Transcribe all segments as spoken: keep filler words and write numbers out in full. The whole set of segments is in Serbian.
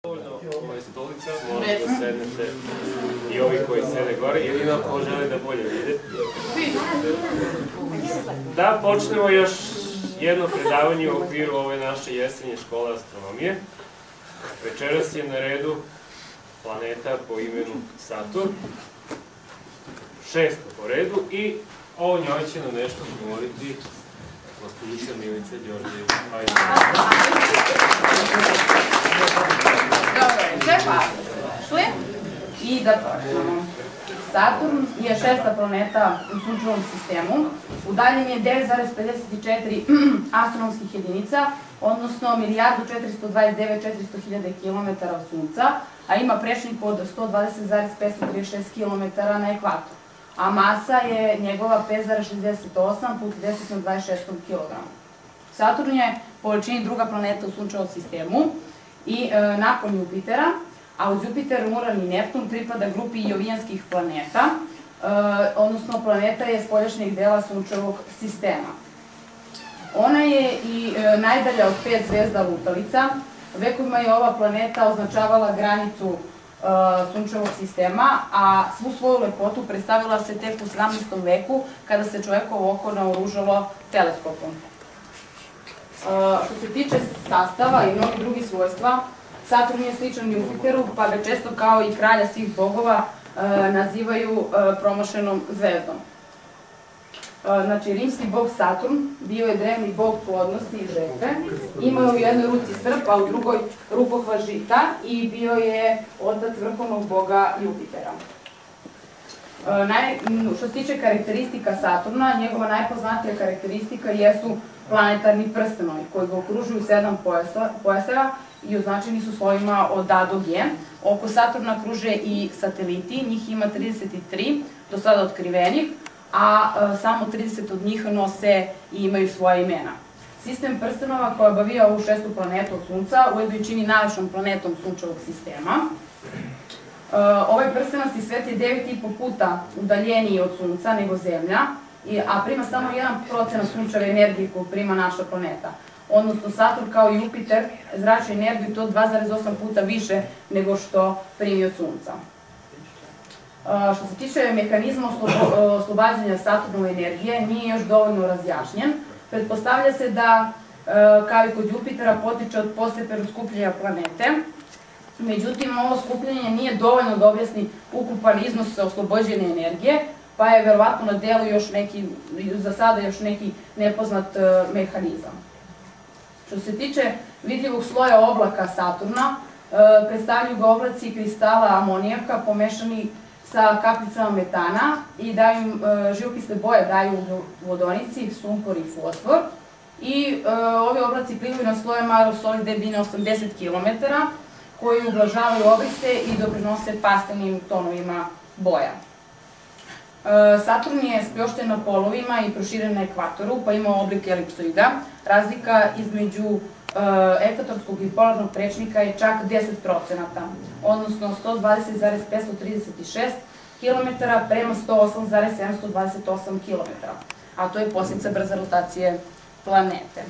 Ovo je stolica, možete da sednete i ovi koji sede gore, jedino ako žele da bolje vide. Da počnemo još jedno predavanje u okviru ove naše jesenje škole astronomije. Večeras je na redu planeta po imenu Saturn, šesta po redu, i o njoj će nam nešto govoriti gospođica Milica Đorđević. Dobro, sve pažnje došli i da počnemo. Saturn je šesta planeta u sunčevom sistemu, udaljen je devet zarez pedeset četiri astronomskih jedinica, odnosno milijardu četiristo dvadeset devet četiristo hiljada kilometara od Sunca, a ima prečnik od sto dvadeset zarez petsto trideset šest kilometara na ekvator, a masa je njegova pet zarez šezdeset osam puta deset na dvadeset šest kilograma. Saturn je po veličini druga planeta u sunčevom sistemu i e, nakon Jupitera, a uz Jupiter, Uran i Neptun pripada grupi jovijanskih planeta, e, odnosno planeta je spoljašnjeg dela sunčevog sistema. Ona je i e, najdalja od pet zvezda lutalica. Vekovima je ova planeta označavala granicu e, sunčevog sistema, a svu svoju lepotu predstavila se tek u sedamnaestom veku, kada se čovekovo oko naoružalo teleskopom. Što se tiče sastava i mnogih drugih svojstva, Saturn je sličan Jupiteru, pa ga često kao i kralja svih bogova nazivaju promašenom zvezdom. Znači, rimski bog Saturn bio je drevni bog plodnosti i žetve, imao je u jednoj ruci srp, a u drugoj rukokva žita i bio je otac vrhovnog boga Jupitera. Što se tiče karakteristika Saturna, njegova najpoznatija karakteristika jesu planetarni prstenovi koji ga okružuju sedam pojaseva i označeni su slojima od A do G. Oko Saturna kruže i sateliti, njih ima trideset tri, do sada otkrivenih, a samo trideset od njih nose i imaju svoje imena. Sistem prstenova koji obavija ovu šestu planetu od Sunca ujedno čini najvećom planetom sunčevog sistema. Ovaj prstenasti svet je devet i po puta udaljeniji od Sunca nego Zemlja, a prima samo jedan procenat sunčeve energije koju prima naša planeta. Odnosno, Saturn kao i Jupiter zrači energiju to dva zarez osam puta više nego što primi od Sunca. Što se tiče mehanizma oslobađanja Saturnove energije, nije još dovoljno razjašnjen. Pretpostavlja se da, kao i kod Jupitera, potiče od postepenog skupljanja planete. Međutim, ovo skupljanje nije dovoljno da objasni ukupan iznos oslobođene energije, pa je verovatno na delu još neki, za sada još neki nepoznat mehanizam. Što se tiče vidljivog sloja oblaka Saturna, predstavljaju ga oblaci kristala amonijaka pomešani sa kapljicama metana i daju živopisne boje, daju vodonici, sumpor i fosfor. I ovi oblaci plivaju na slojem aerosoli debljine osamdeset kilometara, koji ublažavaju obrise i doprinose pastelnim tonovima boja. Saturn je spljošten na polovima i proširen na ekvatoru, pa ima oblik elipsoida. Razlika između ekvatorskog i polarnog prečnika je čak deset procenata, odnosno sto dvadeset zarez petsto trideset šest kilometara prema sto osam zarez sedamsto dvadeset osam kilometara, a to je posljedica brze rotacije planete.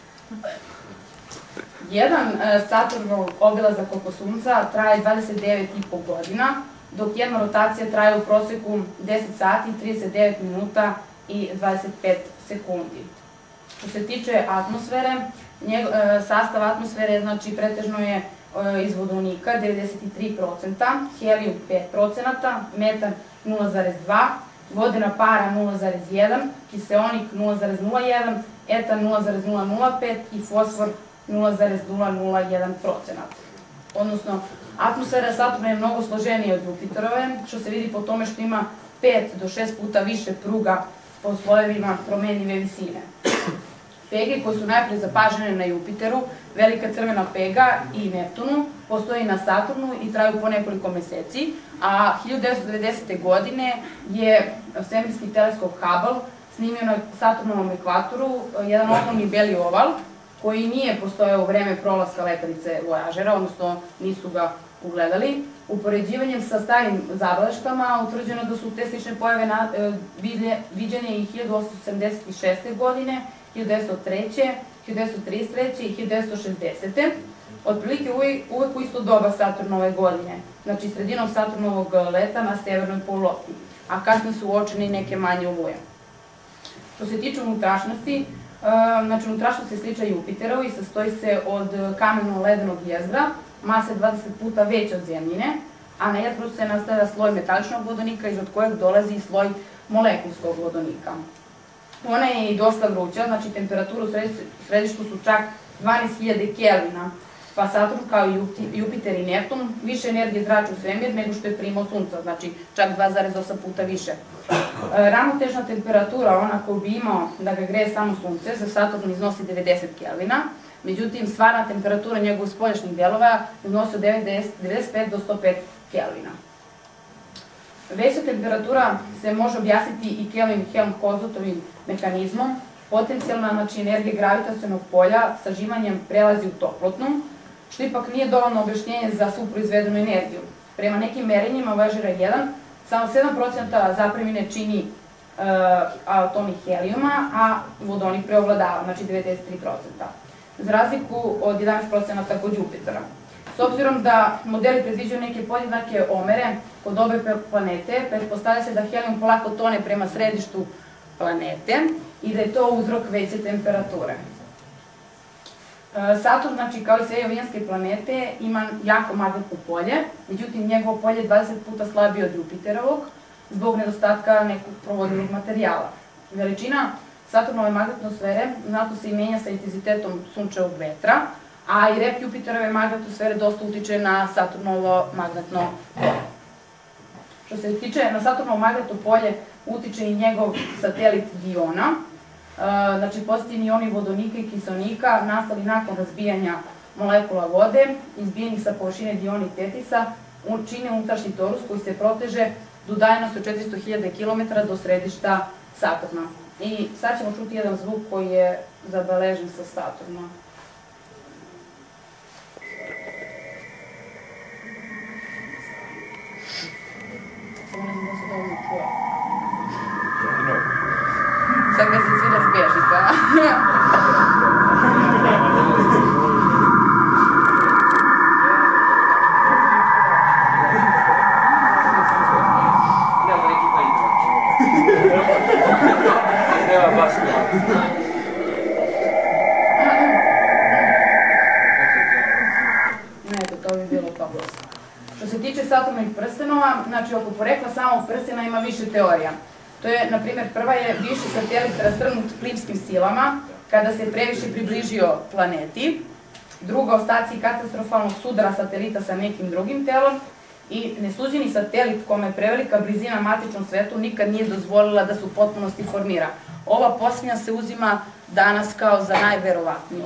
Jedan Saturnov obilazak oko Sunca traje dvadeset devet i po godina, dok jedna rotacija traje u proseku deset sati, trideset devet minuta i dvadeset pet sekundi. Što se tiče atmosfere, sastav atmosfere znači pretežno je iz vodonika devedeset tri procenta, helijum pet procenata, metan nula zarez dva, vodena para nula zarez jedan, kiseonik nula zarez nula jedan, etan nula zarez nula nula pet i fosfor nula zarez nula nula jedan procenat. Odnosno, atmosfera Saturna je mnogo složenija od Jupiterove, što se vidi po tome što ima pet do šest puta više pruga po slojevima promenljive visine. Pege koje su najpre zapažene na Jupiteru, velika crvena pega i Neptunu, postoji na Saturnu i traju po nekoliko meseci, a hiljadu devetsto devedesete. godine je svemirski teleskop Hubble snimio na Saturnovom ekvatoru jedan ogromni beli oval, koji nije postojao u vreme prolaska letelice Voyagera, odnosno nisu ga ugledali. Upoređivanjem sa starim zabeleškama utvrđeno da su te slične pojave viđene i hiljadu osamsto sedamdeset šeste. godine, hiljadu devetsto treće. hiljadu devetsto trideset treće. i hiljadu devetsto šezdesete. otprilike uvek u isto doba Saturnove godine, znači sredinom Saturnovog leta na severnoj polulopti, a kasnije su uočene i neke manje oluje. Što se tiče unutrašnjosti, znači unutrašnjost je slična Jupiterovi i sastoji se od kameno-ledenog jezgra, mase dvadeset puta veće od Zemljine, a na jezgru se nastavlja sloj metaličnog vodonika iznad kojeg dolazi i sloj molekulskog vodonika. Ona je i dosta vruća, znači temperatura u središtu su čak dvanaest hiljada Kelvina, pa Saturn kao i Jupiter i Neptun više energije zrači u svemir nego što je primao Sunca, znači čak dva zarez osam puta više. Ravnotežna temperatura, ona koju bi imao da ga greje samo Sunce, za Saturn iznosi devedeset Kelvina, međutim stvarna temperatura njegovog spoljašnjih delova iznosi od devedeset pet do sto pet Kelvina. Veća temperatura se može objasniti i Kelvin-Helmholtzovim mehanizmom. Potencijalna, znači, energija gravitacionog polja sažimanjem prelazi u toplotnu, što ipak nije dovoljno objašnjenje za svu proizvedenu energiju. Prema nekim merenjima Voyagera jedan samo sedam procenata zapremine čini atomi helijuma, a vodonik preovladava, znači devedeset tri procenta. Za razliku od jedanaest procenata kod Jupitera. S obzirom da modeli predviđaju neke podjednake omere kod obe planete, pretpostavlja se da helijum polako tone prema središtu planete i da je to uzrok veće temperature. Saturn, znači kao i sve jovijanske planete, ima jako magnetno polje, međutim njegovo polje je dvadeset puta slabije od Jupiterovog zbog nedostatka nekog provodivog materijala. Veličina Saturnove magnetosfere znatno se i menja sa intenzitetom sunčevog vetra, a i rep Jupiterove magnetosfere dosta utiče na Saturnovo magnetno polje. Što se tiče na Saturnovo magnetno polje, utiče i njegov satelit Diona, znači pozitivni ioni vodonika i kiselnika nastali nakon razbijanja molekula vode, izbijenih sa površine Diona i Tetisa, čine unutrašnji torus koji se proteže do udaljenosti od četiristo hiljada kilometara do središta Saturna. I sad ćemo čuti jedan zvuk koji je zabeležen sa Saturna. Samo ne znam da se dovoljno čuje. Sad ga se svi razbježite, a? Nema neki pa ipak. Nema baš nema. Eto, to bi bilo to. Što se tiče Saturnovih prstenova, znači oko porekla samog prstena ima više teorija. To je, na primjer, prva je viši satelit rastrgnut plimskim silama, kada se previše približio planeti. Druga, ostaci katastrofalnog sudara satelita sa nekim drugim telom. I nesuđeni satelit kome je prevelika blizina matičnom svetu nikad nije dozvolila da se u potpunosti formira. Ova posljednja se uzima danas kao za najverovatniju.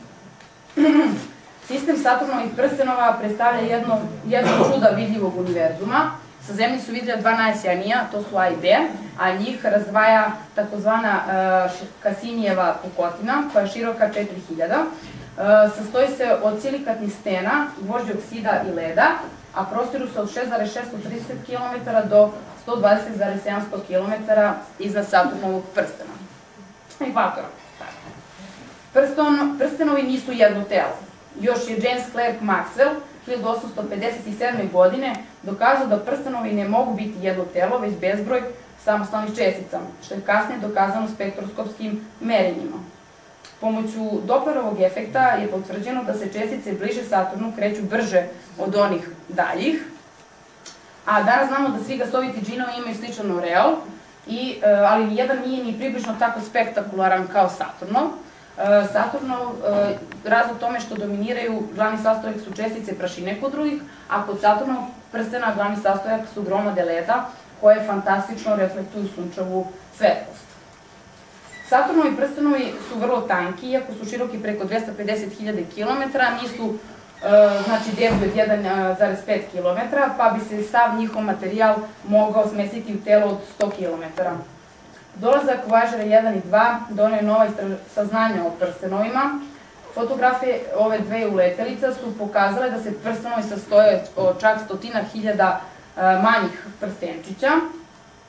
Sistem Saturnovih prstenova predstavlja jedno, jedno čuda vidljivog univerzuma. Sa Zemlji su vidljiva dva najsjajnija, to su A i B, a njih razdvaja takozvana Kasinijeva pukotina, koja je široka četiri hiljade. Sastoji se od silikatnih stena, gvožđe oksida i leda, a prostiru se od šest zarez šesto trideset kilometara do sto dvadeset zarez sedamsto kilometara iznad Saturnovog prstena. Ekvatora. Prstenovi nisu jedno telo. Još je James Clerk Maxwell hiljadu osamsto pedeset sedme. godine dokazao da prstenovi ne mogu biti jedno telo, već bezbroj samostalnih čestica, što je kasnije dokazano spektroskopskim merenjima. Pomoću Dopplerovog efekta je potvrđeno da se čestice bliže Saturnu kreću brže od onih daljih, a danas znamo da svi gasovi džinovi imaju sličan oreol, ali nijedan nije ni približno tako spektakularan kao Saturnov. Saturnov, razlog tome što dominiraju glavni sastojak su čestice prašine kod drugih, a kod Saturnov prstena glavni sastojak su gromade leda koje fantastično reflektuju sunčevu svetlost. Saturnovi prstenovi su vrlo tanki, iako su široki preko dvesta pedeset hiljada kilometara, nisu znači deblji od jedan zarez pet kilometara, pa bi se sav njihov materijal mogao smestiti u telo od sto kilometara. Dolazak Voyagera jedan i dva donio je nova saznanja o prstenovima. Fotografije ove dve uletelica su pokazale da se prstenovi sastoje od čak stotina hiljada manjih prstenčića.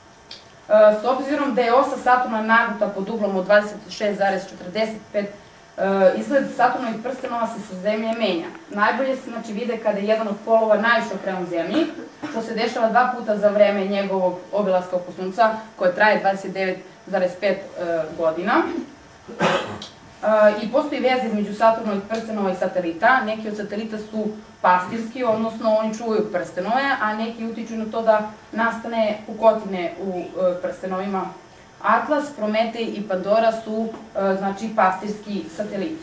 S obzirom da je osa Saturna nagnuta pod uglom od dvadeset šest zarez četrdeset pet Izgled Saturnovih prstenova se sa Zemlje menja. Najbolje se znači vide kada je jedan od polova najviše okrenut Zemlji, što se dešava dva puta za vreme njegovog obilaska oko Sunca, koje traje dvadeset devet zarez pet godina. I postoji veza između Saturnovih prstenova i satelita. Neki od satelita su pastirski, odnosno oni čuvaju prstenove, a neki utiču na to da nastane pukotine u prstenovima. Atlas, Prometej i Pandora su, znači, pastirski sateliti.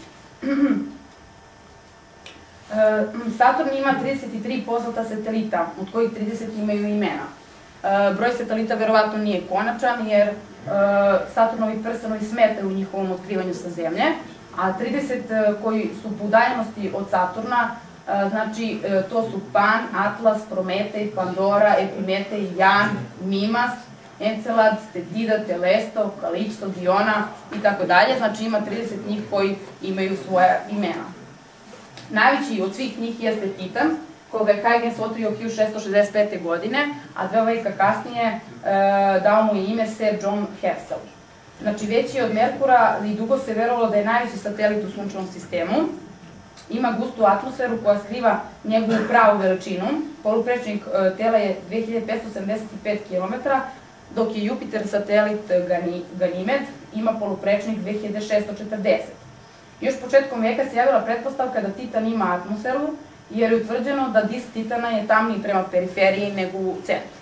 Saturn ima trideset tri poznata satelita, od kojih trideset imaju imena. Broj satelita verovatno nije konačan, jer Saturnovi prstenovi smetaju u njihovom otkrivanju sa Zemlje, a trideset koji su po udaljenosti od Saturna, znači to su Pan, Atlas, Prometej, Pandora, Epimetej, Jan, Mimas, Encelad, Tethida, Telesto, Kalipso, Diona i tako dalje. Znači ima trideset njih koji imaju svoja imena. Najveći od svih njih jeste Titan, koga je Huygens otkrio hiljadu šeststo šezdeset pete. godine, a dve veka kasnije dao mu je ime Sir John Herschel. Znači veći je od Merkura i dugo se verovalo da je najveći satelit u Sunčevom sistemu. Ima gustu atmosferu koja skriva njegovu pravu veličinu. Poluprečnik tela je dve hiljade petsto sedamdeset pet kilometara, dok je Jupiter satelit Ganimed ima poluprečnik dve hiljade šeststo četrdeset. Još početkom veka se javila pretpostavka da Titan ima atmosferu, jer je utvrđeno da disk Titana je tamniji prema periferiji nego u centru.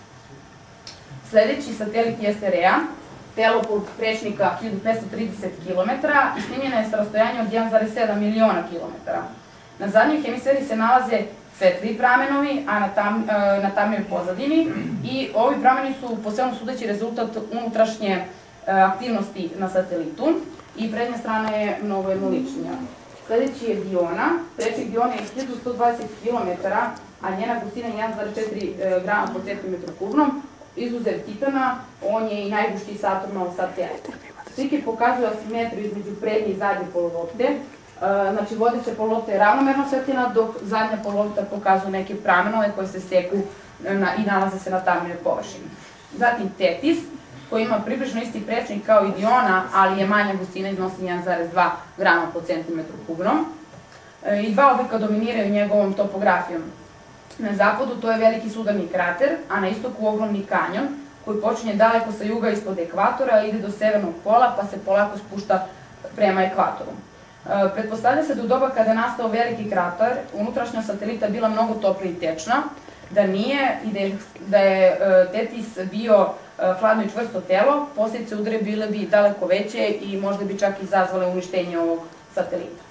Sledeći satelit jeste Rea, telo poluprečnika hiljadu petsto trideset kilometara i snimljena je sa rastojanja od jedan zarez sedam miliona kilometara. Na zadnjoj hemisferi se nalaze svetli pramenovi, a na tamnoj pozadini, i ovi prameni su po svemu sudeći rezultat unutrašnje aktivnosti na satelitu i prednja strana je mnogo jednoličnija. Sledeći je Diona. Prečnik Dione je hiljadu sto dvadeset kilometara, a njena gustina je jedan zarez četiri grama po centimetru kubnom. Izuzev Titana, on je i najgušći Saturnov satelit. Slike pokazuju asimetriju između prednje i zadnje polovopte. Znači, vodeća polovopta je ravnomerno svetlina, dok zadnja polovopta pokazuje neke pramenove koje se seku i nalaze se na tamnoj površini. Zatim Tetis, koji ima približno isti prečnik kao i Diona, ali je manja gustina, iznosi jedan zarez dva grama po centimetru kubnom. I dva oblika dominiraju njegovom topografijom. Na zapadu to je veliki sudarni krater, a na istoku ogromni kanjon, koji počinje daleko sa juga ispod ekvatora, ide do severnog pola, pa se polako spušta prema ekvatoru. Pretpostavlja se da u doba kada je nastao veliki krater, unutrašnja satelita bila mnogo toplija i tečna, da nije i da je Tetis bio hladno i čvrsto telo, posljedice udare bile bi daleko veće i možda bi čak izazvale uništenje ovog satelita.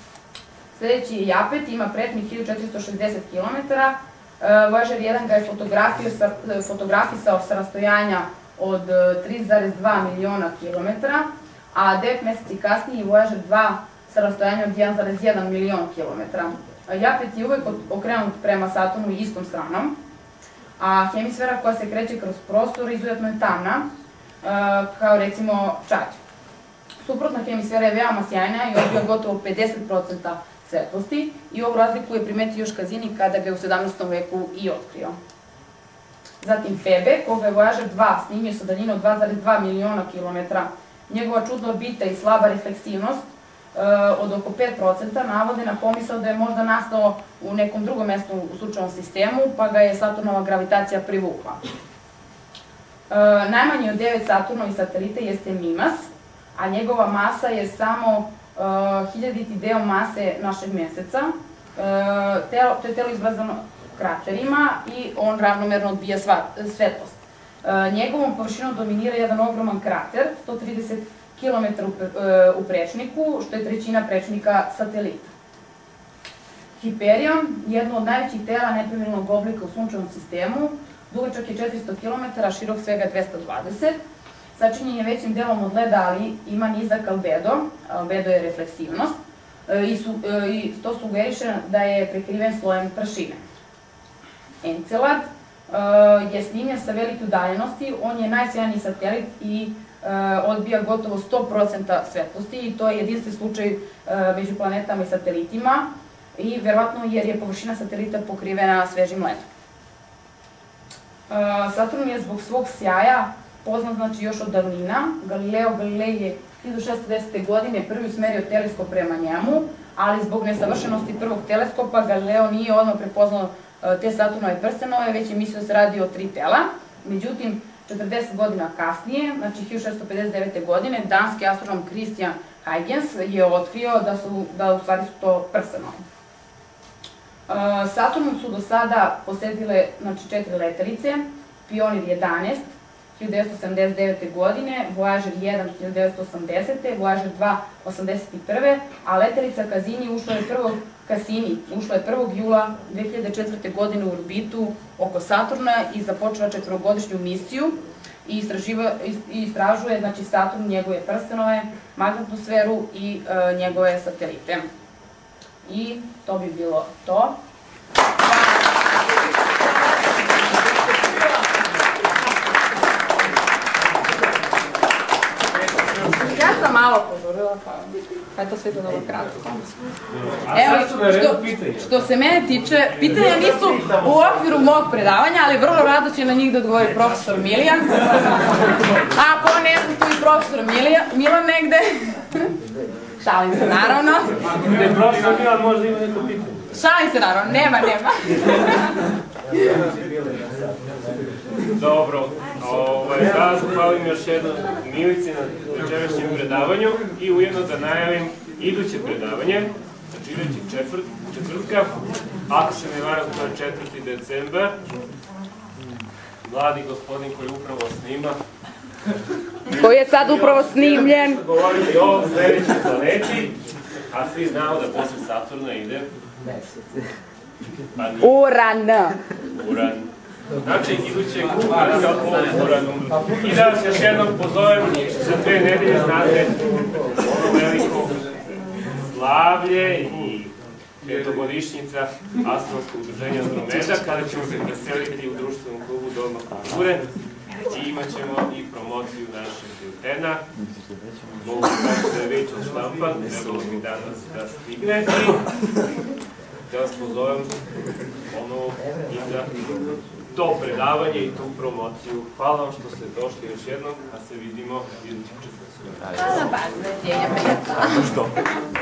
Sledeći je Japet, ima prečnik hiljadu četiristo šezdeset kilometara, Voyager jedan ga je fotografisao sa rastojanja od tri zarez dva miliona kilometara, a devet meseci kasnije Voyager dva sa rastojanjem od jedan zarez jedan milion kilometara. Japet je uvek okrenut prema Saturnu i istom stranom, a hemisfera koja se kreće kroz prostor izuzetno je tamna, kao recimo Čađ. Suprotna hemisfera je veoma sjajna i odbija gotovo pedeset procenta svetlosti i ovu razliku je primetio još Cassini kada ga je u sedamnaestom veku i otkrio. Zatim Febe, koga je Voyager dva snimio sa daljinom od dva zarez dva miliona kilometara. Njegova čudna orbita i slaba refleksivnost od oko pet procenta navode na pomisao da je možda nastao u nekom drugom mestu u Sunčevom sistemu, pa ga je Saturnova gravitacija privukla. Najmanji od devet Saturnovih satelita jeste Mimas, a njegova masa je samo hiljaditi deo mase našeg meseca. To je telo izbrazano kraterima i on ravnomerno odbija svetlost. Njegovom površinom dominira jedan ogroman krater, sto trideset kilometara u prečniku, što je trećina prečnika satelita. Hyperion, jedno od najvećih tela nepravilnog oblika u Sunčevom sistemu, dugačak je četiristo kilometara, širok svega dvesta dvadeset. Sačinjen je većim delom od leda, ali ima nizak albedo, albedo je refleksivnost, i to sugeriše da je prekriven slojem prašine. Encelad je snimljen sa velike udaljenosti, on je najsjajniji satelit i odbija gotovo sto procenta svetlosti i to je jedinstven slučaj među planetama i satelitima i verovatno jer je površina satelita pokrivena svežim ledom. Saturn je zbog svog sjaja poznat znači još od davnina. Galileo Galilei je hiljadu šeststo desete. godine prvi usmerio teleskop prema njemu, ali zbog nesavršenosti prvog teleskopa Galileo nije odmah prepoznao te Saturnove prstenove, već je mislio da se radi o tri tela. Međutim, četrdeset godina kasnije, znači hiljadu šeststo pedeset devete. godine, danski astronom Christian Huygens je otkrio da su, da u stvari su to prstenovi. Saturn su do sada posetile, znači, četiri letelice, Pionir jedanaest, hiljadu devetsto sedamdeset devete. godine, Voyager jedan, hiljadu devetsto osamdesete. Voyager dva, osamdeset prve. a letelica Cassini ušla je prvog Cassini ušla je prvog jula dve hiljade četvrte. godine u orbitu oko Saturna i započela četvorogodišnju misiju i istražuje, znači, Saturn, njegove prstenove, magnetosferu i njegove satelite. I to bi bilo to. Ja sam malo požurila, pa je to sve bilo kratko. Evo, što se mene tiče, pitanja nisu u okviru mog predavanja, ali vrlo rado će na njih da odgovori profesor Milijan. A ako ne znam, tu i profesor Milan negde. Šalim se, naravno. Ne, profesor Milan možda ima neko pitanje. Šalim se, naravno, nema, nema. Dobro, da zahvalim još jednom Milici na večerašnjem predavanju i ujedno da najavim iduće predavanje, znači idućeg četvrtka, ako se ne varam, to je četvrti decembar. Mladi gospodin koji upravo snima, koji je sad upravo snimljen, govorili o sledećoj planeti, a svi znamo da posle Saturna ide Uran. Uran. Znači, idućeg uprska o Uranu. I da vas još jednom pozovem, za dve nedelje znate ono veliko slavlje i petogodišnjica Astronomskog udruženja Andromeda, kada ćemo se preseliti u društvenom klubu Doma kulture i imat ćemo i promociju našeg biltena. Mogu da je već odštampan, trebalo bi danas da stigne i da vas pozovem ono i za to predavanje i tu promociju. Hvala vam što ste došli još jednom, a se vidimo idućeg četvrtka. Hvala, pa,